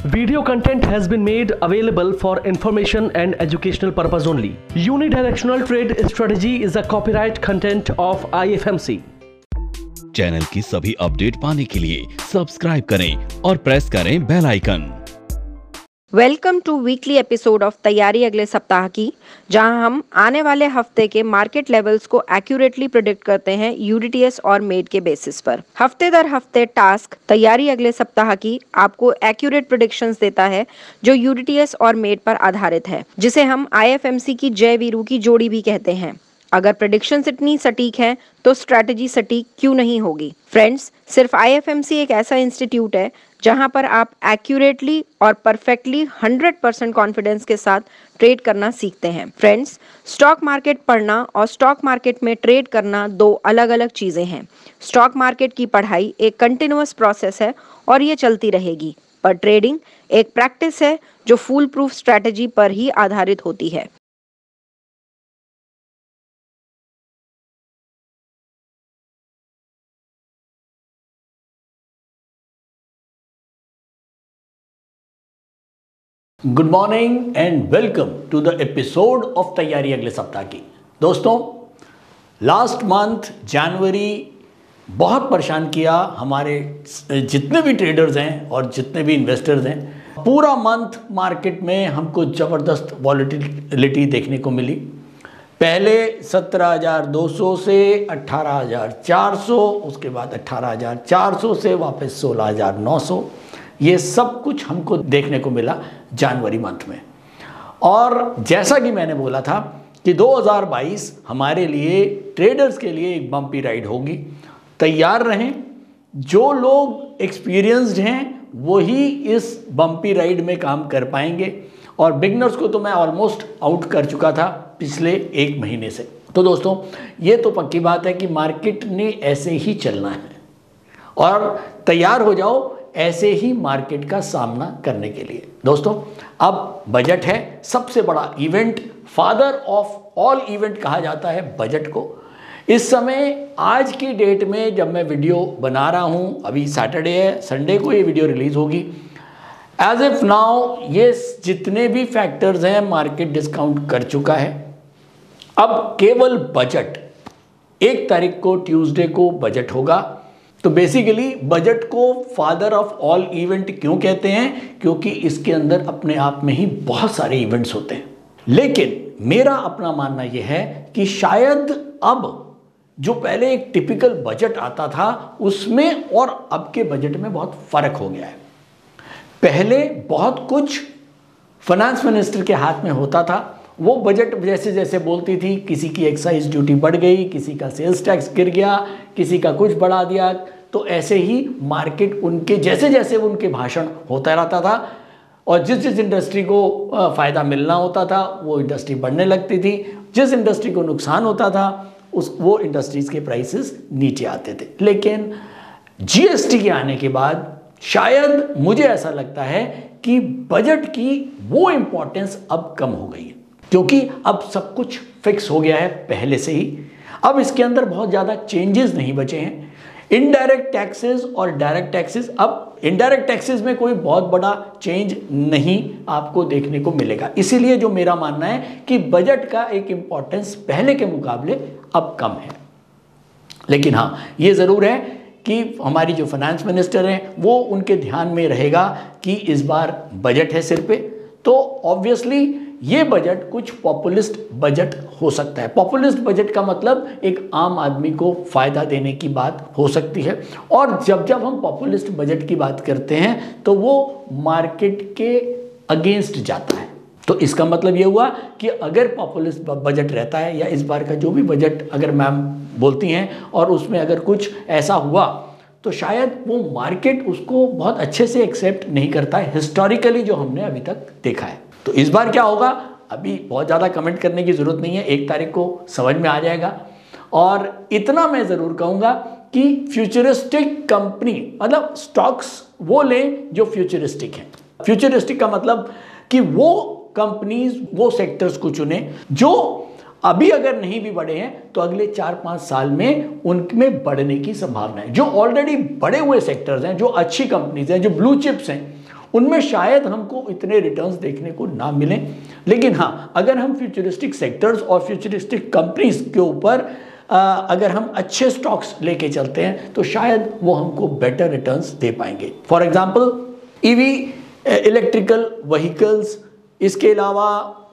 Video content has been made available for information and educational purpose only. Unidirectional trade strategy is a copyright content of IFMC. Channel की सभी update पाने के लिए subscribe करें और press करें bell icon. Welcome to weekly episode of तैयारी अगले सप्ताह की, जहां हम आने वाले हफ्ते के मार्केट लेवल्स को एक्यूरेटली प्रिडिक्ट करते हैं यूडीटीएस और मेड के बेसिस पर। हफ्ते दर हफ्ते टास्क तैयारी अगले सप्ताह की आपको एक्यूरेट प्रिडिक्शंस देता है जो यूडीटीएस और मेड पर आधारित है, जिसे हम आईएफएमसी की जय वीरू की जोड़ी भी कहते हैं। अगर प्रेडिक्शंस इतनी सटीक हैं तो स्ट्रैटेजी सटीक क्यों नहीं होगी? फ्रेंड्स, सिर्फ आईएफएमसी एक ऐसा इंस्टीट्यूट है जहां पर आप एक्यूरेटली और परफेक्टली 100% कॉन्फिडेंस के साथ ट्रेड करना सीखते हैं। फ्रेंड्स, स्टॉक मार्केट पढ़ना और स्टॉक मार्केट में ट्रेड करना दो अलग अलग चीज़ें हैं। स्टॉक मार्केट की पढ़ाई एक कंटिन्यूअस प्रोसेस है और ये चलती रहेगी, पर ट्रेडिंग एक प्रैक्टिस है जो फूल प्रूफ स्ट्रैटेजी पर ही आधारित होती है। Good morning and welcome to the episode of तैयारी अगले सप्ताह की। दोस्तों, लास्ट मंथ जनवरी बहुत परेशान किया हमारे जितने भी ट्रेडर्स हैं और जितने भी इन्वेस्टर्स हैं। पूरा मंथ मार्केट में हमको ज़बरदस्त वॉलेटिलिटी देखने को मिली। पहले 17,200 से 18,400, उसके बाद 18,400 से वापस 16,900। ये सब कुछ हमको देखने को मिला जनवरी मंथ में। और जैसा कि मैंने बोला था कि 2022 हमारे लिए ट्रेडर्स के लिए एक बम्पी राइड होगी। तैयार रहें। जो लोग एक्सपीरियंस्ड हैं वही इस बम्पी राइड में काम कर पाएंगे, और बिगनर्स को तो मैं ऑलमोस्ट आउट कर चुका था पिछले एक महीने से। तो दोस्तों, ये तो पक्की बात है कि मार्केट ने ऐसे ही चलना है, और तैयार हो जाओ ऐसे ही मार्केट का सामना करने के लिए। दोस्तों, अब बजट है, सबसे बड़ा event, father of all event कहा जाता है बजट को। इस समय आज की डेट में जब मैं वीडियो बना रहा हूं, अभी सैटरडे है, संडे को ये वीडियो रिलीज होगी। एज इफ नाउ ये जितने भी फैक्टर्स हैं मार्केट डिस्काउंट कर चुका है। अब केवल बजट 1 तारीख को, ट्यूसडे को बजट होगा। तो बेसिकली बजट को फादर ऑफ ऑल इवेंट क्यों कहते हैं? क्योंकि इसके अंदर अपने आप में ही बहुत सारे इवेंट्स होते हैं। लेकिन मेरा अपना मानना यह है कि शायद अब जो पहले एक टिपिकल बजट आता था उसमें और अब के बजट में बहुत फर्क हो गया है। पहले बहुत कुछ फाइनेंस मिनिस्टर के हाथ में होता था। वो बजट जैसे जैसे बोलती थी, किसी की एक्साइज ड्यूटी बढ़ गई, किसी का सेल्स टैक्स गिर गया, किसी का कुछ बढ़ा दिया, तो ऐसे ही मार्केट उनके जैसे जैसे उनके भाषण होता रहता था, और जिस जिस इंडस्ट्री को फ़ायदा मिलना होता था वो इंडस्ट्री बढ़ने लगती थी, जिस इंडस्ट्री को नुकसान होता था वो इंडस्ट्रीज़ के प्राइसेस नीचे आते थे। लेकिन जीएसटी के आने के बाद शायद मुझे ऐसा लगता है कि बजट की वो इम्पोर्टेंस अब कम हो गई है, क्योंकि अब सब कुछ फिक्स हो गया है पहले से ही। अब इसके अंदर बहुत ज़्यादा चेंजेस नहीं बचे हैं। इनडायरेक्ट टैक्सेस और डायरेक्ट टैक्सेस, अब इनडायरेक्ट टैक्सेस में कोई बहुत बड़ा चेंज नहीं आपको देखने को मिलेगा। इसीलिए जो मेरा मानना है कि बजट का एक इम्पॉर्टेंस पहले के मुकाबले अब कम है। लेकिन हाँ, ये ज़रूर है कि हमारी जो फाइनेंस मिनिस्टर हैं वो उनके ध्यान में रहेगा कि इस बार बजट है सिर पे, तो ऑब्वियसली ये बजट कुछ पॉपुलिस्ट बजट हो सकता है। पॉपुलिस्ट बजट का मतलब एक आम आदमी को फ़ायदा देने की बात हो सकती है, और जब जब हम पॉपुलिस्ट बजट की बात करते हैं तो वो मार्केट के अगेंस्ट जाता है। तो इसका मतलब ये हुआ कि अगर पॉपुलिस्ट बजट रहता है, या इस बार का जो भी बजट अगर मैम बोलती हैं और उसमें अगर कुछ ऐसा हुआ, तो शायद वो मार्केट उसको बहुत अच्छे से एक्सेप्ट नहीं करता है, हिस्टोरिकली जो हमने अभी तक देखा है। तो इस बार क्या होगा, अभी बहुत ज़्यादा कमेंट करने की ज़रूरत नहीं है, 1 तारीख को समझ में आ जाएगा। और इतना मैं ज़रूर कहूँगा कि फ्यूचरिस्टिक कंपनी, मतलब स्टॉक्स वो लें जो फ्यूचरिस्टिक हैं। फ्यूचरिस्टिक का मतलब कि वो कंपनीज, वो सेक्टर्स को चुने जो अभी अगर नहीं भी बढ़े हैं तो अगले 4-5 साल में उनमें बढ़ने की संभावना है। जो ऑलरेडी बढ़े हुए सेक्टर्स हैं, जो अच्छी कंपनीज हैं, जो ब्लू चिप्स हैं, उनमें शायद हमको इतने रिटर्न्स देखने को ना मिलें। लेकिन हाँ, अगर हम फ्यूचरिस्टिक सेक्टर्स और फ्यूचरिस्टिक कंपनीज के ऊपर अगर हम अच्छे स्टॉक्स लेके चलते हैं तो शायद वो हमको बेटर रिटर्न्स दे पाएंगे। For example EV, electrical vehicles, इसके अलावा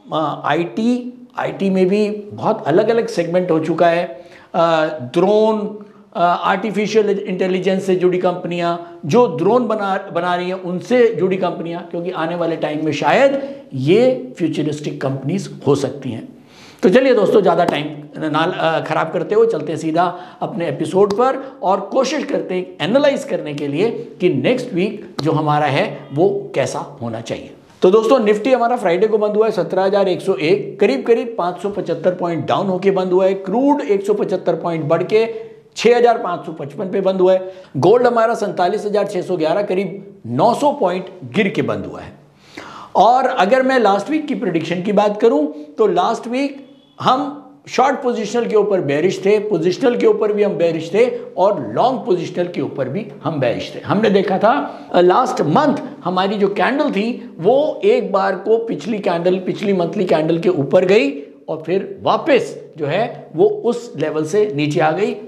आईटी में भी बहुत अलग अलग सेगमेंट हो चुका है। ड्रोन, आर्टिफिशियल इंटेलिजेंस से जुड़ी कंपनियां, जो ड्रोन बना रही हैं उनसे जुड़ी कंपनियां, क्योंकि आने वाले टाइम में शायद ये फ्यूचरिस्टिक कंपनीज हो सकती हैं। तो चलिए दोस्तों, ज़्यादा टाइम ना खराब करते हुए चलते हैं सीधा अपने एपिसोड पर और कोशिश करते हैं एनालाइज करने के लिए कि नेक्स्ट वीक जो हमारा है वो कैसा होना चाहिए। तो दोस्तों, निफ्टी हमारा फ्राइडे को बंद हुआ है 17,101, करीब करीब 575 पॉइंट डाउन होके बंद हुआ है। क्रूड 175 पॉइंट बढ़ के 6,555 पे बंद हुआ है। गोल्ड हमारा 47,611, करीब 900 पॉइंट गिर के बंद हुआ है। और अगर मैं लास्ट वीक की प्रेडिक्शन की बात करूं तो लास्ट वीक हम शॉर्ट पोजिशनल के ऊपर बेरिश थे, पोजिशनल के ऊपर भी हम बेरिश थे और लॉन्ग पोजिशनल के ऊपर भी हम बेरिश थे। हमने देखा था लास्ट मंथ हमारी जो कैंडल थी वो एक बार को पिछली मंथली कैंडल के ऊपर गई और फिर वापस जो है वो उस लेवल से नीचे आ गई।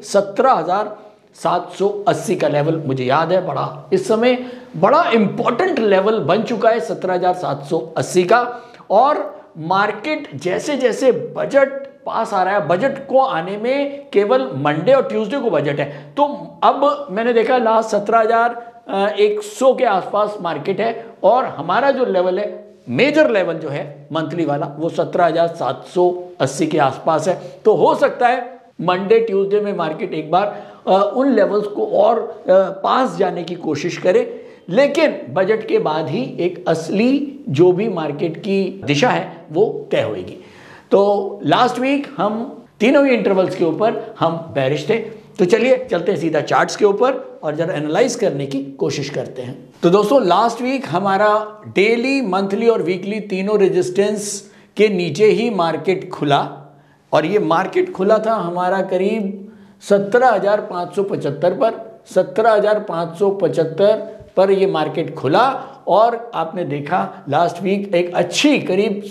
17,780 का लेवल मुझे याद है, इस समय बड़ा इंपॉर्टेंट लेवल बन चुका है 17,780 का। और मार्केट जैसे जैसे बजट पास आ रहा है, बजट को आने में केवल मंडे और ट्यूसडे को बजट है, तो अब मैंने देखा लास्ट 17,100 के आसपास मार्केट है और हमारा जो लेवल है, मेजर लेवल जो है मंथली वाला, वो 17,780 के आसपास है। तो हो सकता है मंडे ट्यूसडे में मार्केट एक बार उन लेवल्स को और पास जाने की कोशिश करे, लेकिन बजट के बाद ही एक असली जो भी मार्केट की दिशा है वो तय होगी। तो लास्ट वीक हम तीनों ही इंटरवल्स के ऊपर हम बेरिश थे। तो चलिए चलते हैं सीधा चार्ट्स के ऊपर और जरा एनालाइज करने की कोशिश करते हैं। तो दोस्तों, लास्ट वीक हमारा डेली, मंथली और वीकली तीनों रेजिस्टेंस के नीचे ही मार्केट खुला और ये मार्केट खुला था हमारा करीब 17,575 पर। 17,575 पर ये मार्केट खुला और आपने देखा लास्ट वीक एक अच्छी करीब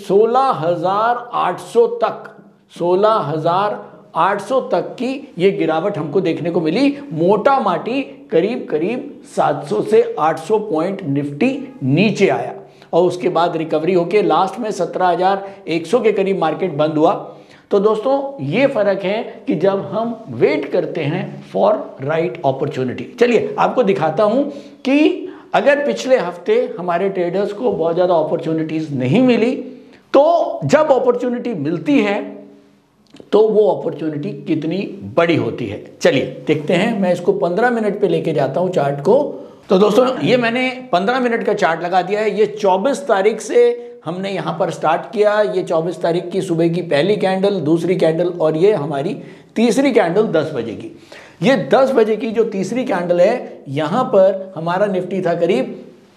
16,800 तक की ये गिरावट हमको देखने को मिली। मोटा माटी करीब 700 से 800 पॉइंट निफ्टी नीचे आया और उसके बाद रिकवरी होके लास्ट में 17,100 के करीब मार्केट बंद हुआ। तो दोस्तों, ये फर्क है कि जब हम वेट करते हैं फॉर राइट अपॉर्चुनिटी। चलिए आपको दिखाता हूं कि अगर पिछले हफ्ते हमारे ट्रेडर्स को बहुत ज़्यादा अपॉर्चुनिटीज़ नहीं मिली, तो जब अपॉर्चुनिटी मिलती है तो वो अपॉर्चुनिटी कितनी बड़ी होती है। चलिए देखते हैं। मैं इसको 15 मिनट पे लेके जाता हूं चार्ट को। तो दोस्तों, ये मैंने 15 मिनट का चार्ट लगा दिया है। ये 24 तारीख से हमने यहाँ पर स्टार्ट किया। ये 24 तारीख की सुबह की पहली कैंडल, दूसरी कैंडल और ये हमारी तीसरी कैंडल 10 बजे की। ये 10 बजे की जो तीसरी कैंडल है, यहाँ पर हमारा निफ्टी था करीब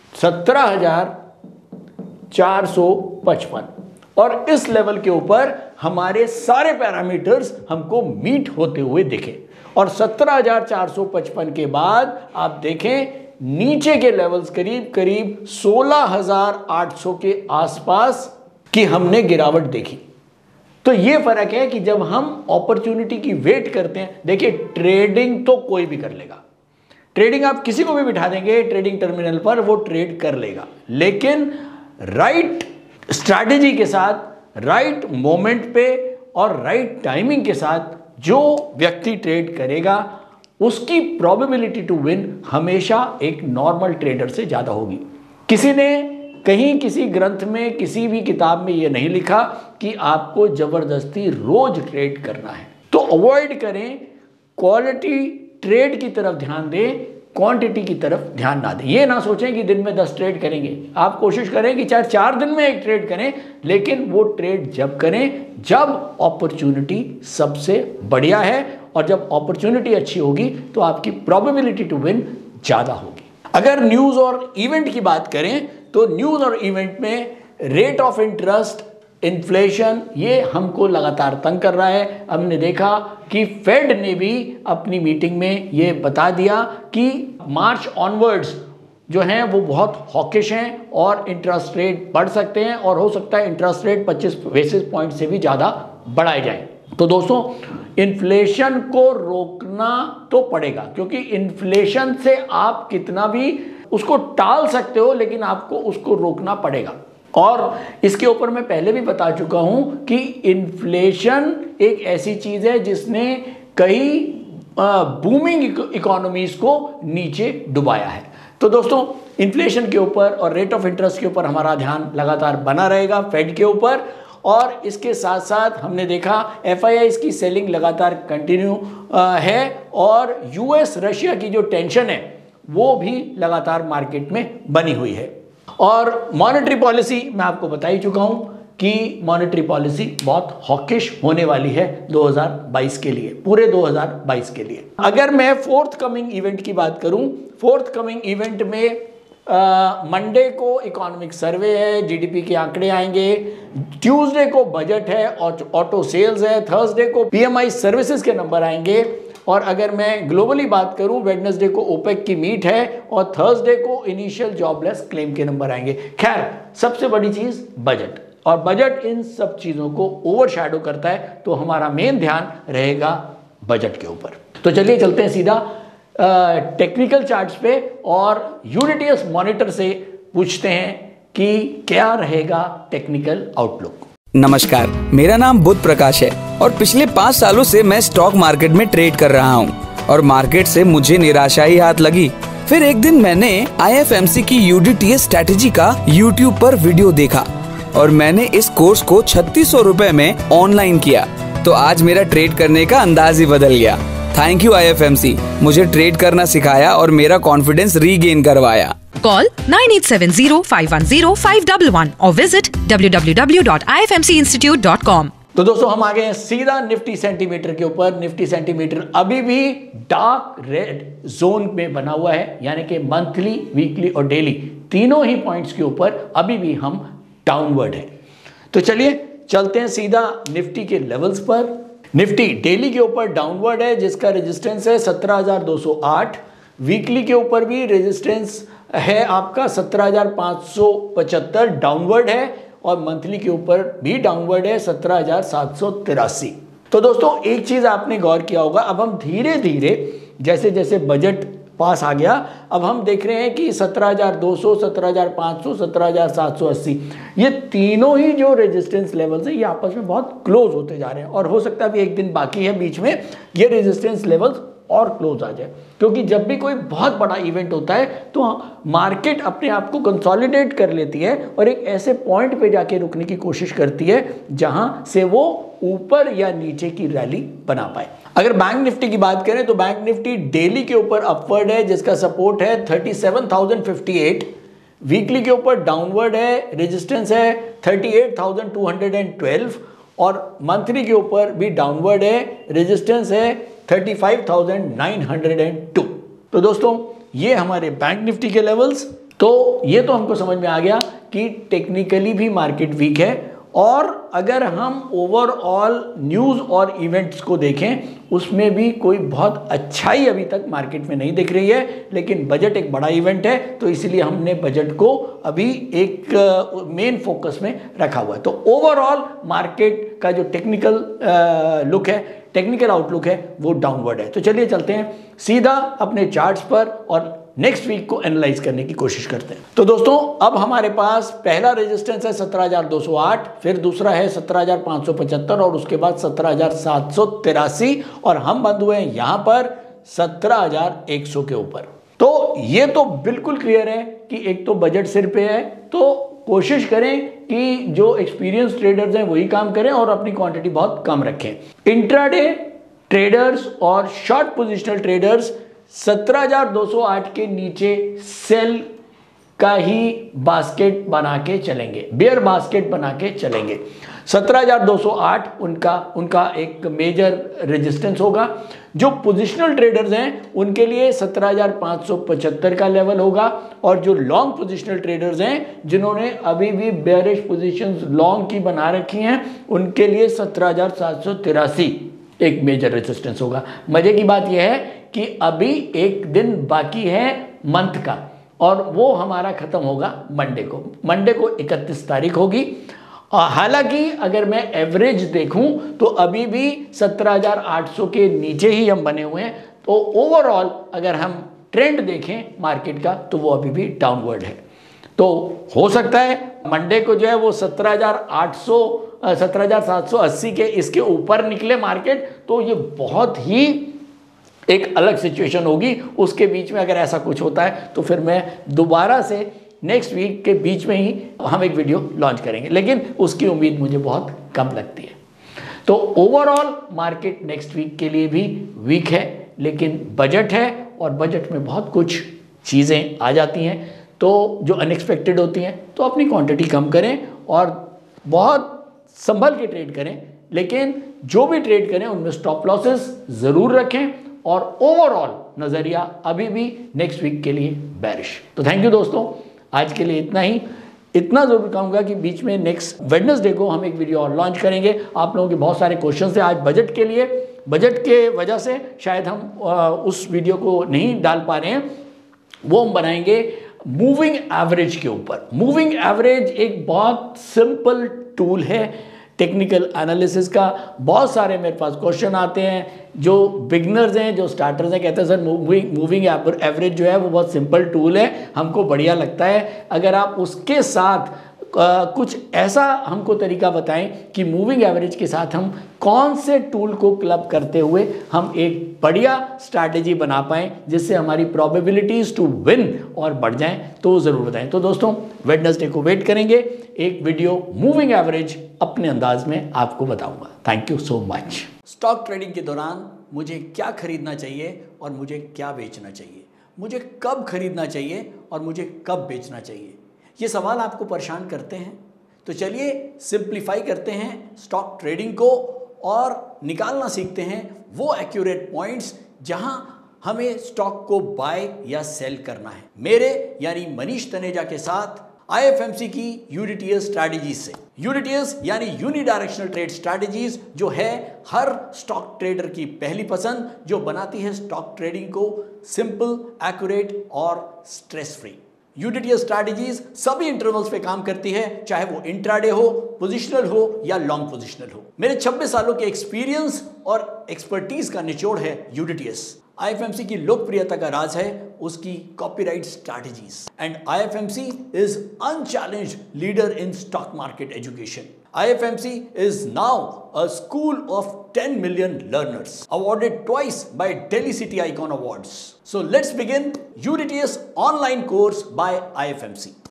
17,455 और इस लेवल के ऊपर हमारे सारे पैरामीटर्स हमको मीट होते हुए दिखे। और 17,455 के बाद आप देखें नीचे के लेवल्स करीब 16,800 के आसपास की हमने गिरावट देखी। तो ये फर्क है कि जब हम अपॉर्चुनिटी की वेट करते हैं। देखिए, ट्रेडिंग तो कोई भी कर लेगा, ट्रेडिंग आप किसी को भी बिठा देंगे ट्रेडिंग टर्मिनल पर, वो ट्रेड कर लेगा। लेकिन राइट स्ट्रैटेजी के साथ, राइट मोमेंट पे और राइट टाइमिंग के साथ जो व्यक्ति ट्रेड करेगा उसकी प्रोबेबिलिटी टू विन हमेशा एक नॉर्मल ट्रेडर से ज्यादा होगी। किसी ने कहीं किसी ग्रंथ में, किसी भी किताब में यह नहीं लिखा कि आपको जबरदस्ती रोज ट्रेड करना है। तो अवॉइड करें, क्वालिटी ट्रेड की तरफ ध्यान दें, क्वांटिटी की तरफ ध्यान ना दें। ये ना सोचें कि दिन में 10 ट्रेड करेंगे। आप कोशिश करें कि चाहे 4 दिन में एक ट्रेड करें, लेकिन वो ट्रेड जब करें जब अपॉर्चुनिटी सबसे बढ़िया है और जब अपॉर्चुनिटी अच्छी होगी तो आपकी प्रोबेबिलिटी टू विन ज़्यादा होगी। अगर न्यूज़ और इवेंट की बात करें तो न्यूज़ और इवेंट में रेट ऑफ इंटरेस्ट, इन्फ्लेशन, ये हमको लगातार तंग कर रहा है। हमने देखा कि फेड ने भी अपनी मीटिंग में ये बता दिया कि मार्च ऑनवर्ड्स जो हैं वो बहुत हॉकिश हैं और इंटरेस्ट रेट बढ़ सकते हैं और हो सकता है इंटरेस्ट रेट 25 बेसिस पॉइंट से भी ज़्यादा बढ़ाए जाएं। तो दोस्तों इन्फ्लेशन को रोकना तो पड़ेगा, क्योंकि इन्फ्लेशन से आप कितना भी उसको टाल सकते हो लेकिन आपको उसको रोकना पड़ेगा। और इसके ऊपर मैं पहले भी बता चुका हूं कि इन्फ्लेशन एक ऐसी चीज है जिसने कई बूमिंग इकोनॉमीज को नीचे डुबाया है। तो दोस्तों इन्फ्लेशन के ऊपर और रेट ऑफ इंटरेस्ट के ऊपर हमारा ध्यान लगातार बना रहेगा, फेड के ऊपर। और इसके साथ साथ हमने देखा FIIs की सेलिंग लगातार कंटिन्यू है और US रशिया की जो टेंशन है वो भी लगातार मार्केट में बनी हुई है। और मॉनेटरी पॉलिसी मैं आपको बता ही चुका हूं कि मॉनेटरी पॉलिसी बहुत हॉकिश होने वाली है 2022 के लिए, पूरे 2022 के लिए। अगर मैं फोर्थ कमिंग इवेंट की बात करूं, फोर्थ कमिंग इवेंट में मंडे को इकोनॉमिक सर्वे है, GDP के आंकड़े आएंगे, ट्यूसडे को बजट है और ऑटो सेल्स है, थर्सडे को PMI सर्विसेज के नंबर आएंगे और अगर मैं ग्लोबली बात करूं वेडनेसडे को ओपेक की मीट है और थर्सडे को इनिशियल जॉबलेस क्लेम के नंबर आएंगे। खैर सबसे बड़ी चीज बजट, और बजट इन सब चीजों को ओवरशैडो करता है, तो हमारा मेन ध्यान रहेगा बजट के ऊपर। तो चलिए चलते हैं सीधा टेक्निकल चार्ट्स पे और यूनिटीएस मॉनिटर से पूछते हैं कि क्या रहेगा टेक्निकल आउटलुक। नमस्कार, मेरा नाम बुध प्रकाश है और पिछले 5 सालों से मैं स्टॉक मार्केट में ट्रेड कर रहा हूँ और मार्केट से मुझे निराशा ही हाथ लगी। फिर एक दिन मैंने IFMC की UDTS स्ट्रैटेजी का YouTube पर वीडियो देखा और मैंने इस कोर्स को 3600 रुपए में ऑनलाइन किया, तो आज मेरा ट्रेड करने का अंदाज ही बदल गया। थैंक यू IFMC, मुझे ट्रेड करना सिखाया और मेरा कॉन्फिडेंस रीगेन करवाया। Call 9870510511 or visit www.ifmcinstitute.com। तो दोस्तों हम आ गए हैं सीधा निफ्टी सेंटीमीटर के ऊपर। निफ्टी सेंटीमीटर अभी भी डार्क रेड जोन में बना हुआ है, यानी कि मंथली, वीकली और डेली तीनों ही पॉइंट्स के ऊपर अभी भी हम डाउनवर्ड है। तो चलिए चलते हैं सीधा निफ्टी के लेवल्स पर। निफ्टी डेली के ऊपर डाउनवर्ड है जिसका रेजिस्टेंस है 17,208। वीकली के ऊपर भी रेजिस्टेंस है आपका 17,575 डाउनवर्ड है और मंथली के ऊपर भी डाउनवर्ड है 17,783। तो दोस्तों एक चीज आपने गौर किया होगा, अब हम धीरे धीरे जैसे जैसे बजट पास आ गया अब हम देख रहे हैं कि 17,200, 17,500, 17,780 ये तीनों ही जो रेजिस्टेंस लेवल्स है ये आपस में बहुत क्लोज होते जा रहे हैं और हो सकता है अभी एक दिन बाकी है बीच में ये रेजिस्टेंस लेवल्स और क्लोज आ जाए, क्योंकि जब भी कोई बहुत बड़ा इवेंट होता है तो मार्केट अपने आप को कंसोलिडेट कर लेती है और एक ऐसे पॉइंट पे जाके रुकने की कोशिश करती है जहां से वो ऊपर या नीचे की रैली बना पाए। अगर बैंक निफ्टी की बात करें तो बैंक निफ्टी डेली के ऊपर अपवर्ड है जिसका सपोर्ट है 37,058, वीकली के ऊपर डाउनवर्ड है, रेजिस्टेंस है 38,212 और मंथली के ऊपर भी डाउनवर्ड है, रेजिस्टेंस है 35,902। तो दोस्तों ये हमारे बैंक निफ्टी के लेवल्स। तो ये तो हमको समझ में आ गया कि टेक्निकली भी मार्केट वीक है और अगर हम ओवरऑल न्यूज़ और इवेंट्स को देखें उसमें भी कोई बहुत अच्छाई अभी तक मार्केट में नहीं दिख रही है, लेकिन बजट एक बड़ा इवेंट है तो इसलिए हमने बजट को अभी एक मेन फोकस में रखा हुआ है। तो ओवरऑल मार्केट का जो टेक्निकल लुक है, टेक्निकल आउटलुक है वो डाउनवर्ड है। तो चलिए चलते हैं सीधा अपने चार्ट्स पर और नेक्स्ट वीक को एनालाइज करने की कोशिश करते हैं। तो दोस्तों अब हमारे पास पहला रेजिस्टेंस है 17,208, फिर दूसरा है 17,575 और उसके बाद 17,783 और हम बंद हुए हैं यहां पर 17,100 के ऊपर। तो ये तो बिल्कुल क्लियर है कि एक तो बजट सिर पे है, तो कोशिश करें कि जो एक्सपीरियंस ट्रेडर्स हैं वही काम करें और अपनी क्वांटिटी बहुत कम रखें। इंट्राडे ट्रेडर्स और शॉर्ट पोजिशनल ट्रेडर्स 17,208 के नीचे सेल का ही बास्केट बना के चलेंगे, बेयर बास्केट बना के चलेंगे। 17,208 उनका एक मेजर रेजिस्टेंस होगा। जो पोजिशनल ट्रेडर्स हैं उनके लिए 17,575 का लेवल होगा और जो लॉन्ग पोजिशनल ट्रेडर्स हैं जिन्होंने अभी भी बेयरिश पोजीशंस लॉन्ग की बना रखी हैं उनके लिए 17,783 एक मेजर रेजिस्टेंस होगा। मजे की बात यह है कि अभी एक दिन बाकी है मंथ का और वो हमारा ख़त्म होगा मंडे को। मंडे को 31 तारीख होगी। हालांकि अगर मैं एवरेज देखूं तो अभी भी 17,800 के नीचे ही हम बने हुए हैं। तो ओवरऑल अगर हम ट्रेंड देखें मार्केट का तो वो अभी भी डाउनवर्ड है। तो हो सकता है मंडे को जो है वो 17,780 के इसके ऊपर निकले मार्केट, तो ये बहुत ही एक अलग सिचुएशन होगी। उसके बीच में अगर ऐसा कुछ होता है तो फिर मैं दोबारा से नेक्स्ट वीक के बीच में ही हम एक वीडियो लॉन्च करेंगे, लेकिन उसकी उम्मीद मुझे बहुत कम लगती है। तो ओवरऑल मार्केट नेक्स्ट वीक के लिए भी वीक है, लेकिन बजट है और बजट में बहुत कुछ चीज़ें आ जाती हैं तो जो अनएक्सपेक्टेड होती हैं, तो अपनी क्वांटिटी कम करें और बहुत संभल के ट्रेड करें, लेकिन जो भी ट्रेड करें उनमें स्टॉप लॉसेस ज़रूर रखें और ओवरऑल नज़रिया अभी भी नेक्स्ट वीक के लिए बेरिश। तो थैंक यू दोस्तों, आज के लिए इतना ही। इतना ज़रूर कहूँगा कि बीच में नेक्स्ट वेडनेसडे को हम एक वीडियो और लॉन्च करेंगे। आप लोगों के बहुत सारे क्वेश्चन थे आज बजट के लिए, बजट के वजह से शायद हम उस वीडियो को नहीं डाल पा रहे हैं, वो हम बनाएंगे मूविंग एवरेज के ऊपर। मूविंग एवरेज एक बहुत सिंपल टूल है टेक्निकल एनालिसिस का। बहुत सारे मेरे पास क्वेश्चन आते हैं, जो बिगनर्स हैं, जो स्टार्टर्स हैं, कहते हैं सर मूविंग एवरेज जो है वो बहुत सिंपल टूल है, हमको बढ़िया लगता है। अगर आप उसके साथ कुछ ऐसा हमको तरीका बताएं कि मूविंग एवरेज के साथ हम कौन से टूल को क्लब करते हुए हम एक बढ़िया स्ट्रैटेजी बना पाएं जिससे हमारी प्रोबेबिलिटीज टू विन और बढ़ जाएं, तो ज़रूर बताएं। तो दोस्तों वेडनेसडे को वेट करेंगे, एक वीडियो मूविंग एवरेज अपने अंदाज में आपको बताऊंगा। Thank you so much. Stock trading के दौरान मुझे क्या खरीदना चाहिए और मुझे क्या बेचना चाहिए, मुझे कब खरीदना चाहिए और मुझे कब बेचना चाहिए, ये सवाल आपको परेशान करते हैं। तो चलिए सिंप्लीफाई करते हैं स्टॉक ट्रेडिंग को और निकालना सीखते हैं वो एक्यूरेट पॉइंट्स जहां हमें स्टॉक को बाय या सेल करना है। मेरे यानी मनीष तनेजा के साथ IFMC की यूडीटीएस स्ट्रैटेजीज से। यूडीटीएस यानी यूनिडायरेक्शनल ट्रेड स्ट्रैटेजीज, जो है हर स्टॉक ट्रेडर की पहली पसंद, जो बनाती है स्टॉक ट्रेडिंग को सिंपल, एक्यूरेट और स्ट्रेस फ्री। यूडीटीएस स्ट्रैटेजीज सभी इंटरवल्स पे काम करती है, चाहे वो इंट्राडे हो, पोजिशनल हो या लॉन्ग पोजिशनल हो। मेरे 26 सालों के एक्सपीरियंस और एक्सपर्टीज का निचोड़ है यूडीटीएस। IFMC की लोकप्रियता का राज है उसकी copyright strategies, and IFMC is unchallenged leader in stock market education. IFMC is now a school of 10 million learners, awarded twice by Delhi City Icon Awards. So let's begin UDTS online course by IFMC.